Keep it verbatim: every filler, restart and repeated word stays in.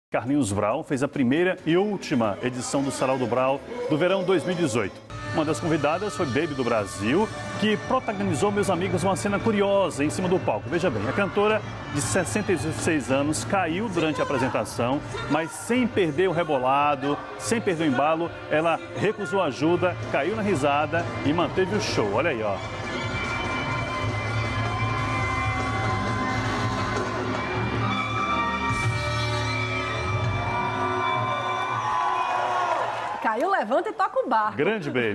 Carlinhos Brau fez a primeira e última edição do Sarau do Brau do verão dois mil e dezoito. Uma das convidadas foi Baby do Brasil, que protagonizou, meus amigos, uma cena curiosa em cima do palco. Veja bem, a cantora de sessenta e seis anos caiu durante a apresentação, mas sem perder o rebolado, sem perder o embalo, ela recusou ajuda, caiu na risada e manteve o show. Olha aí, ó. Caiu, levanta e toca o barco. Grande Baby.